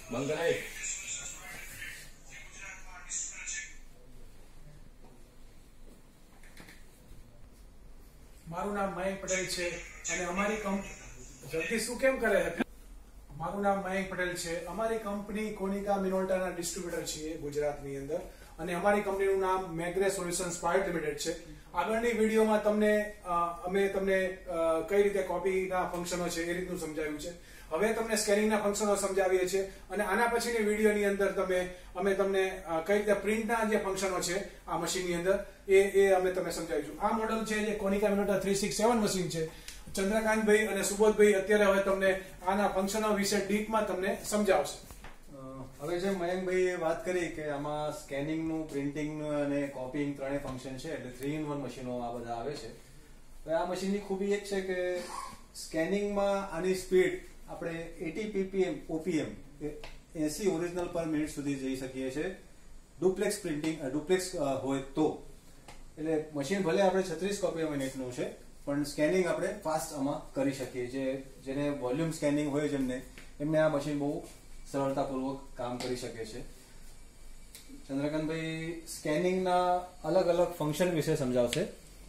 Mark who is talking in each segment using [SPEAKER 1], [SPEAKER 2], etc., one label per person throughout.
[SPEAKER 1] મારું નામ મયંક પટેલ છે અને અમારી કંપની જલ્દી શું કેમ કરે છે? મારું નામ મયંક પટેલ છે. અમારી કંપની કોનિકા મિનોલ્ટાના ડિસ્ટ્રીબ્યુટર છીએ ગુજરાતની અંદર અને અમારી કંપનીનું નામ મેગ્રે સોલ્યુશન્સ પ્રાઇવેટ લિમિટેડ છે. આગળની વિડીયોમાં અમે તમને કઈ રીતે કોપીના ફંક્શનો છે એ રીતનું સમજાવ્યું છે. હવે તમને સ્કેનિંગના ફંક્શનો સમજાવીએ છીએ અને આના પછીની વિડીયોની અંદર અમે તમને કઈ રીતે પ્રિન્ટના જે ફંક્શનો છે આ મશીનની અંદર એ અમે તમને સમજાવીશું. આ મોડલ છે જે કોનિકા મિનોલ્ટા 367 મશીન છે. ચંદ્રકાંતભાઈ અને સુબોધભાઈ અત્યારે હવે તમને આના ફંક્શનો વિશે ડીપમાં તમને સમજાવશે.
[SPEAKER 2] હવે જે મયંકભાઈએ વાત કરી કે આમાં સ્કેનિંગનું, પ્રિન્ટિંગનું અને કોપીંગ ત્રણેય ફંક્શન છે, એટલે 3-in-1 મશીનો આ બધા આવે છે. હવે આ મશીનની ખૂબી એક છે કે સ્કેનિંગમાં આની સ્પીડ આપણે 80 ppm OPM 80 original per minute સુધી જઈ શકીએ છીએ. ડુપ્લેક્સ હોય તો, એટલે મશીન ભલે આપણે 36 કોપી મિનિટનું છે પણ સ્કેનિંગ આપણે ફાસ્ટ આમાં કરી શકીએ છીએ. જેને વોલ્યુમ સ્કેનિંગ હોય એમને આ મશીન બહુ સરળતાપૂર્વક કામ કરી શકે છે. ચંદ્રકાંતભાઈ સ્કેનિંગના અલગ અલગ ફંક્શન વિશે સમજાવશે.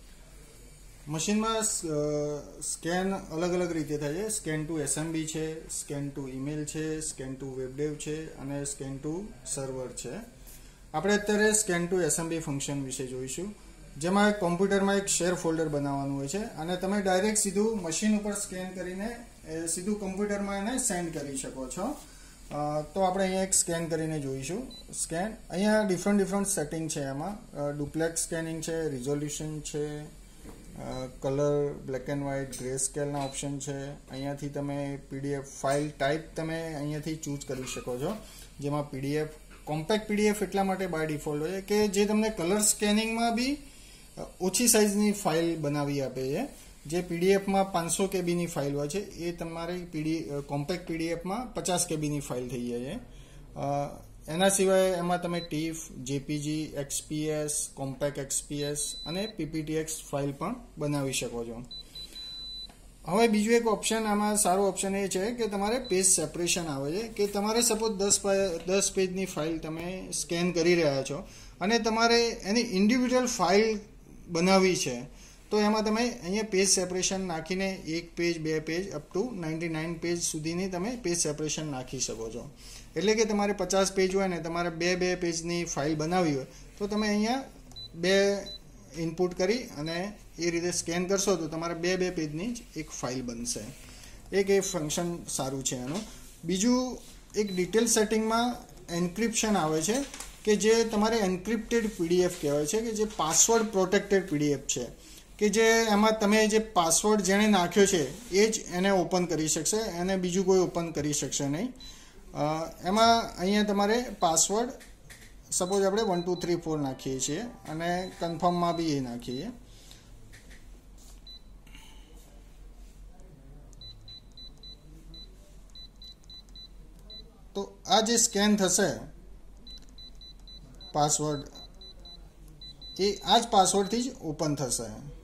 [SPEAKER 3] મશીનમાં સ્કેન અલગ અલગ રીતે થાય છે. સ્કેન ટુ SMB છે, સ્કેન ટુ ઈમેલ છે, સ્કેન ટુ વેબડેવ છે અને સ્કેન ટુ સર્વર છે. આપણે અત્યારે સ્કેન ટુ SMB ફંક્શન વિશે જોઈશું, જેમાં કોમ્પ્યુટરમાં એક શેર ફોલ્ડર બનાવવાનું હોય છે અને તમે ડાયરેક્ટ સીધું મશીન ઉપર સ્કેન કરીને સીધું કોમ્પ્યુટરમાં એને સેન્ડ કરી શકો છો. તો આપણે અહીંયા એક સ્કેન કરીને જોઈશું. સ્કેન અહીંયા ડિફરન્ટ સેટિંગ છે. એમાં ડુપ્લેક્સ સ્કેનિંગ છે, રિઝોલ્યુશન છે, colour, black and white, grey સ્કેલના ઓપ્શન છે. અહીંયાથી તમે PDF ફાઇલ ટાઈપ તમે અહીંયાથી ચૂઝ કરી શકો છો, જેમાં PDF કોમ્પેક્ટ PDF એટલા માટે બાય ડિફોલ્ટ હોય કે જે તમને કલર સ્કેનિંગમાં બી ઓછી સાઇઝની ફાઇલ બનાવી આપે છે. જે PDFમાં 500 KBની ફાઇલ હોય છે એ તમારી કોમ્પેક્ટ PDFમાં 50 KBની ફાઇલ થઈ જાય છે. એના સિવાય એમાં તમે TIFF, JPG, XPS, compact XPS અને PPTX ફાઇલ પણ બનાવી શકો છો. હવે બીજું એક ઓપ્શન આમાં સારો ઓપ્શન એ છે કે તમારે પેજ સેપરેશન આવે છે કે તમારે સપોઝ 10 પેજની ફાઇલ તમે સ્કેન કરી રહ્યા છો અને તમારે એની ઇન્ડિવિજ્યુઅલ ફાઇલ બનાવવી છે, તો એમાં તમે અહીંયા પેજ સેપરેશન નાખીને 1 page, 2 page up to 99 page સુધીની તમે પેજ સેપરેશન નાખી શકો છો. એટલે કે તમારે 50 પેજ હોય ને તમારે 2 પેજની ફાઇલ બનાવવી હોય તો તમે અહીંયા 2 ઇનપુટ કરી અને એ રીતે સ્કેન કરશો તો તમારે 2 પેજની જ એક ફાઇલ બનશે. એ ફંક્શન સારું છે એનું. બીજું એક ડિટેલ સેટિંગમાં એન્ક્રિપ્શન આવે છે કે જે તમારે એન્ક્રિપ્ટેડ PDF કહેવાય છે, કે જે પાસવર્ડ પ્રોટેક્ટેડ PDF છે, કે જે એમાં તમે જે પાસવર્ડ જેણે નાખ્યો છે એ જ એને ઓપન કરી શકશે, એને બીજું કોઈ ઓપન કરી શકશે નહીં. એમાં અહીંયા તમારે પાસવર્ડ સપોઝ આપણે 1 2 3 4 નાખીએ છીએ અને કન્ફર્મમાં બી એ નાખીએ. તો આ જે સ્કેન થશે પાસવર્ડ એ આ જ પાસવર્ડથી જ ઓપન થશે.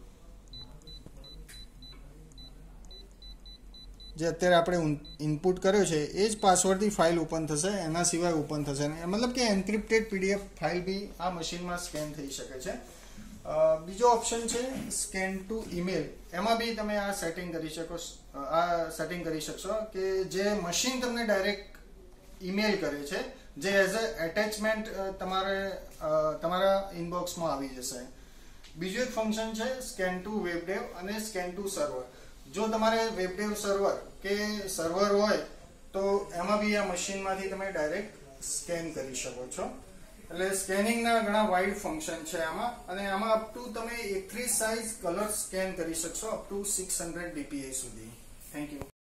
[SPEAKER 3] જે અત્યારે આપણે ઇનપુટ કર્યો છે એ જ પાસવર્ડથી ફાઇલ ઓપન થશે, એના સિવાય ઓપન થશે નહીં. મતલબ કે એન્ક્રિપ્ટેડ PDF ફાઇલ બી આ મશીનમાં સ્કેન થઈ શકે છે. બીજો ઓપ્શન છે સ્કેન ટુ ઈમેલ. એમાં બી તમે આ સેટિંગ કરી શકશો કે જે મશીન તમને ડાયરેક્ટ ઈમેલ કરે છે, જે એઝ અ એટેચમેન્ટ તમારા ઇનબોક્સમાં આવી જશે. બીજું એક ફંક્શન છે સ્કેન ટુ વેબડેવ અને સ્કેન ટુ સર્વર. જો તમારે વેબડેવ સર્વર કે સર્વર હોય તો એમાં બી આ મશીનમાંથી તમે ડાયરેક્ટ સ્કેન કરી શકો છો. એટલે સ્કેનિંગના ઘણા વાઇડ ફંક્શન છે આમાં, અને આમાં અપ ટુ તમે A3 સાઇઝ કલર સ્કેન કરી શકશો અપ ટુ 600 dpi સુધી. Thank you.